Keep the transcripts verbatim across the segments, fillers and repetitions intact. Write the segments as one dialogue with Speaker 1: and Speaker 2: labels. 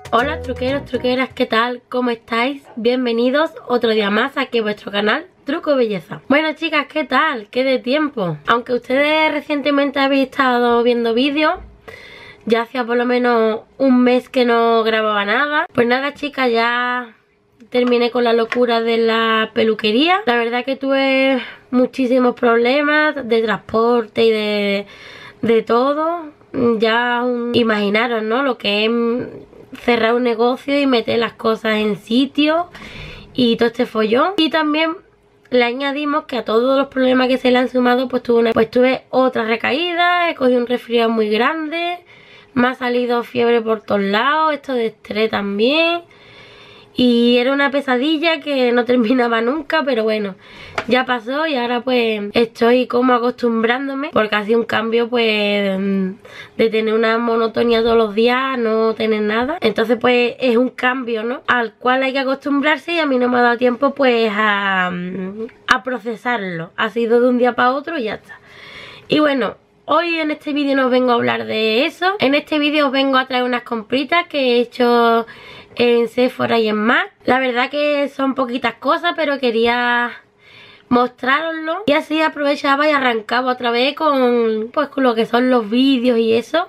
Speaker 1: Hola truqueros, truqueras, ¿qué tal? ¿Cómo estáis? Bienvenidos otro día más aquí a vuestro canal Truco Belleza. Bueno chicas, ¿qué tal? ¿Qué de tiempo? Aunque ustedes recientemente habéis estado viendo vídeos, ya hacía por lo menos un mes que no grababa nada. Pues nada chicas, ya terminé con la locura de la peluquería. La verdad que tuve muchísimos problemas de transporte y de, de todo. Ya um, imaginaros, ¿no? Lo que es cerrar un negocio y meter las cosas en sitio y todo este follón. Y también le añadimos que a todos los problemas que se le han sumado pues tuve, una, pues tuve otra recaída, he cogido un resfriado muy grande, me ha salido fiebre por todos lados, esto de estrés también. Y era una pesadilla que no terminaba nunca, pero bueno, ya pasó y ahora pues estoy como acostumbrándome, porque ha sido un cambio pues de tener una monotonía todos los días a no tener nada. Entonces pues es un cambio, ¿no? Al cual hay que acostumbrarse y a mí no me ha dado tiempo pues a, a procesarlo. Ha sido de un día para otro y ya está. Y bueno, hoy en este vídeo no os vengo a hablar de eso. En este vídeo os vengo a traer unas compritas que he hecho en Sephora y en MAC. La verdad que son poquitas cosas, pero quería mostraroslo y así aprovechaba y arrancaba otra vez con pues con lo que son los vídeos y eso,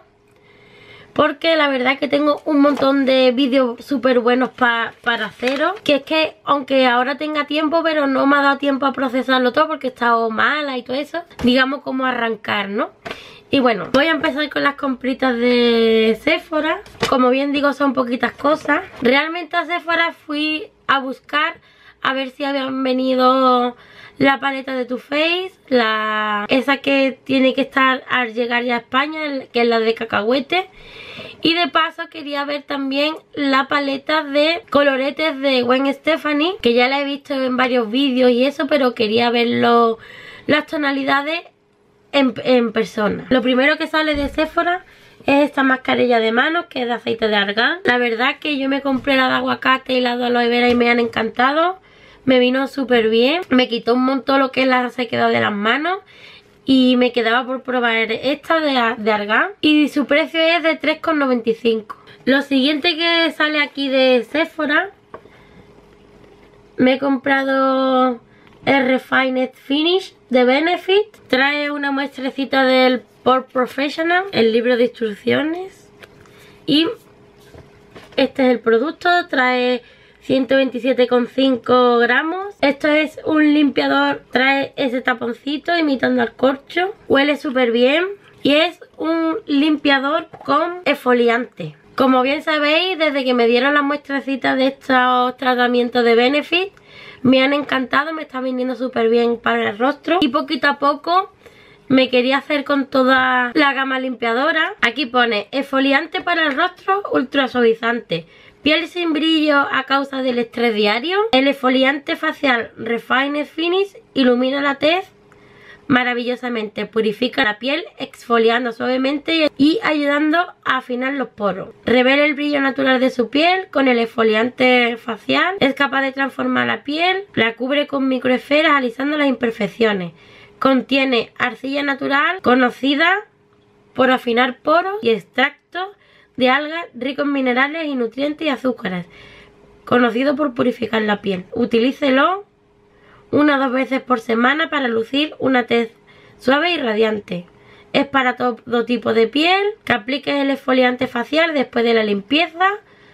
Speaker 1: porque la verdad que tengo un montón de vídeos súper buenos pa, para haceros. Que es que aunque ahora tenga tiempo, pero no me ha dado tiempo a procesarlo todo porque he estado mala y todo eso, digamos como arrancar, ¿no? Y bueno, voy a empezar con las compritas de Sephora. Como bien digo, son poquitas cosas. Realmente a Sephora fui a buscar a ver si habían venido la paleta de Too Faced, la esa que tiene que estar al llegar ya a España, que es la de cacahuete. Y de paso quería ver también la paleta de coloretes de Gwen Stefani, que ya la he visto en varios vídeos y eso, pero quería ver lo, las tonalidades En, en persona. Lo primero que sale de Sephora es esta mascarilla de manos, que es de aceite de argán. La verdad que yo me compré la de aguacate y la de aloe vera y me han encantado. Me vino súper bien. Me quitó un montón lo que es la sequedad de las manos. Y me quedaba por probar esta de, de argán. Y su precio es de tres con noventa y cinco. Lo siguiente que sale aquí de Sephora, me he comprado el Refined Finish de Benefit. Trae una muestrecita del Pore Professional, el libro de instrucciones. Y este es el producto. Trae ciento veintisiete coma cinco gramos. Esto es un limpiador. Trae ese taponcito imitando al corcho. Huele súper bien. Y es un limpiador con exfoliante. Como bien sabéis, desde que me dieron las muestrecitas de estos tratamientos de Benefit, me han encantado, me está viniendo súper bien para el rostro. Y poquito a poco me quería hacer con toda la gama limpiadora. Aquí pone exfoliante para el rostro, ultra suavizante, piel sin brillo a causa del estrés diario. El exfoliante facial Refined Finish ilumina la tez maravillosamente, purifica la piel exfoliando suavemente y ayudando a afinar los poros. Revela el brillo natural de su piel con el exfoliante facial. Es capaz de transformar la piel, la cubre con microesferas alisando las imperfecciones. Contiene arcilla natural conocida por afinar poros y extracto de algas rico en minerales y nutrientes y azúcares, conocido por purificar la piel. Utilícelo una o dos veces por semana para lucir una tez suave y radiante. Es para todo tipo de piel. Que apliques el exfoliante facial después de la limpieza.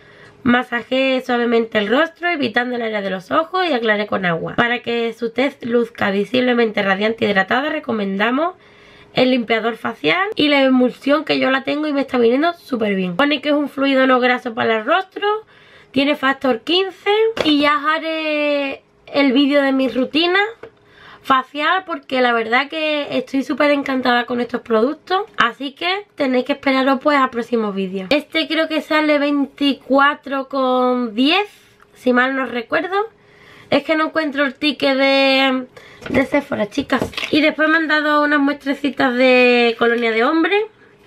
Speaker 1: Masajee suavemente el rostro, evitando el área de los ojos, y aclare con agua. Para que su tez luzca visiblemente radiante y hidratada, recomendamos el limpiador facial y la emulsión, que yo la tengo y me está viniendo súper bien. Pone que es un fluido no graso para el rostro. Tiene factor quince. Y ya os haré el vídeo de mi rutina facial, porque la verdad que estoy súper encantada con estos productos. Así que tenéis que esperaros pues a próximos vídeos. Este creo que sale veinticuatro con diez, si mal no recuerdo. Es que no encuentro el ticket de, de Sephora, chicas. Y después me han dado unas muestrecitas de colonia de hombre.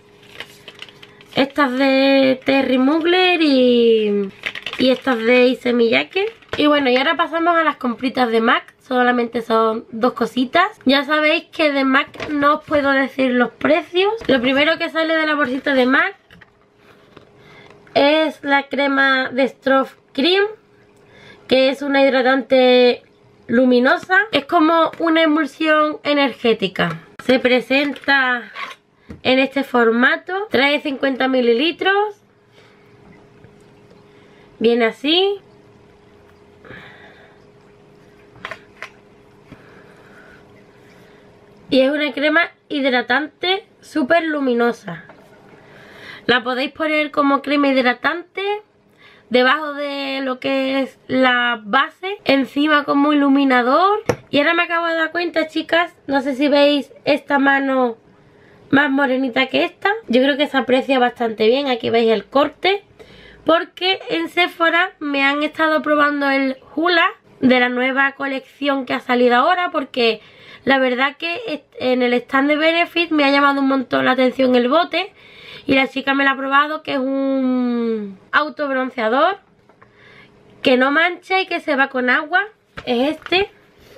Speaker 1: Estas de Terry Mugler y, y estas de Issey Miyake. Y bueno, y ahora pasamos a las compritas de MAC. Solamente son dos cositas. Ya sabéis que de MAC no os puedo decir los precios. Lo primero que sale de la bolsita de MAC es la crema de Stroff Cream, que es una hidratante luminosa. Es como una emulsión energética. Se presenta en este formato. Trae cincuenta mililitros. Viene así. Y es una crema hidratante súper luminosa. La podéis poner como crema hidratante debajo de lo que es la base, encima como iluminador. Y ahora me acabo de dar cuenta, chicas, no sé si veis esta mano más morenita que esta. Yo creo que se aprecia bastante bien, aquí veis el corte. Porque en Sephora me han estado probando el Hoola de la nueva colección que ha salido ahora, porque la verdad que en el stand de Benefit me ha llamado un montón la atención el bote. Y la chica me lo ha probado, que es un autobronceador que no mancha y que se va con agua. Es este.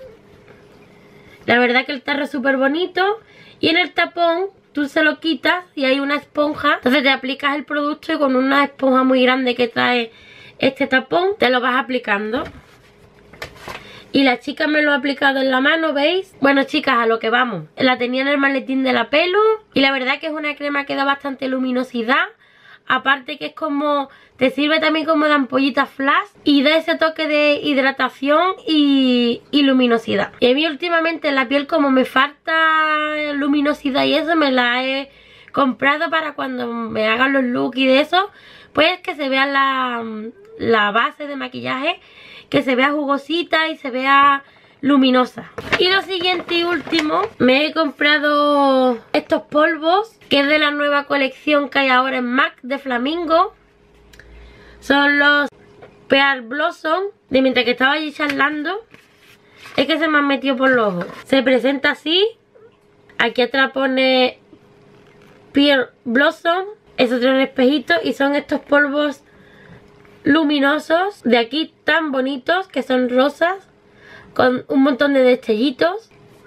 Speaker 1: La verdad que el tarro es súper bonito. Y en el tapón tú se lo quitas y hay una esponja. Entonces te aplicas el producto y con una esponja muy grande que trae este tapón te lo vas aplicando. Y la chica me lo ha aplicado en la mano, ¿veis? Bueno, chicas, a lo que vamos. La tenía en el maletín de la pelo. Y la verdad que es una crema que da bastante luminosidad. Aparte que es como... te sirve también como de ampollita flash. Y da ese toque de hidratación y, y luminosidad. Y a mí últimamente en la piel, como me falta luminosidad y eso, me la he comprado para cuando me hagan los looks y de eso, pues que se vea la, la base de maquillaje, que se vea jugosita y se vea luminosa. Y lo siguiente y último, me he comprado estos polvos, que es de la nueva colección que hay ahora en MAC de Flamingo. Son los Pearl Blossom. De mientras que estaba allí charlando, es que se me han metido por los ojos. Se presenta así. Aquí atrás pone Pearl Blossom. Eso tiene un espejito y son estos polvos luminosos de aquí, tan bonitos, que son rosas con un montón de destellitos.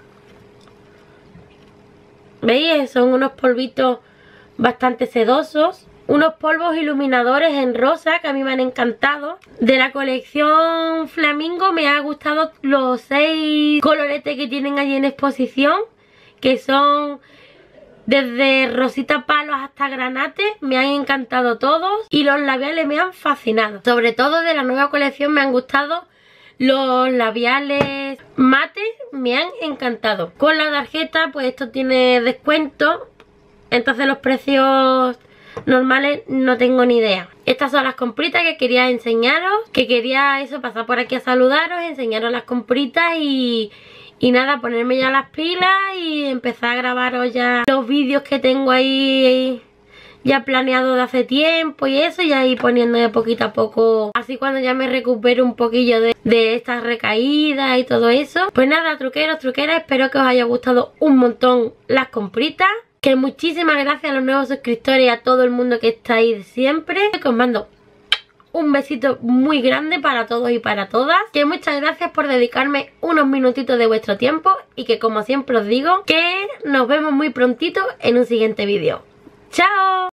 Speaker 1: ¿Veis? Son unos polvitos bastante sedosos, unos polvos iluminadores en rosa que a mí me han encantado. De la colección Flamingo me ha gustado los seis coloretes que tienen allí en exposición, que son desde rosita palos hasta granate. Me han encantado todos y los labiales me han fascinado. Sobre todo de la nueva colección me han gustado los labiales mate, me han encantado. Con la tarjeta pues esto tiene descuento, entonces los precios normales no tengo ni idea. Estas son las compritas que quería enseñaros, que quería eso, pasar por aquí a saludaros, enseñaros las compritas y... Y nada, ponerme ya las pilas y empezar a grabaros ya los vídeos que tengo ahí ya planeados de hace tiempo y eso, y ahí poniéndome poquito a poco, así cuando ya me recupero un poquillo de, de estas recaídas y todo eso. Pues nada, truqueros, truqueras, espero que os haya gustado un montón las compritas. Que muchísimas gracias a los nuevos suscriptores y a todo el mundo que está ahí siempre. Que os mando un besito muy grande para todos y para todas. Que muchas gracias por dedicarme unos minutitos de vuestro tiempo. Y que como siempre os digo, que nos vemos muy prontito en un siguiente vídeo. ¡Chao!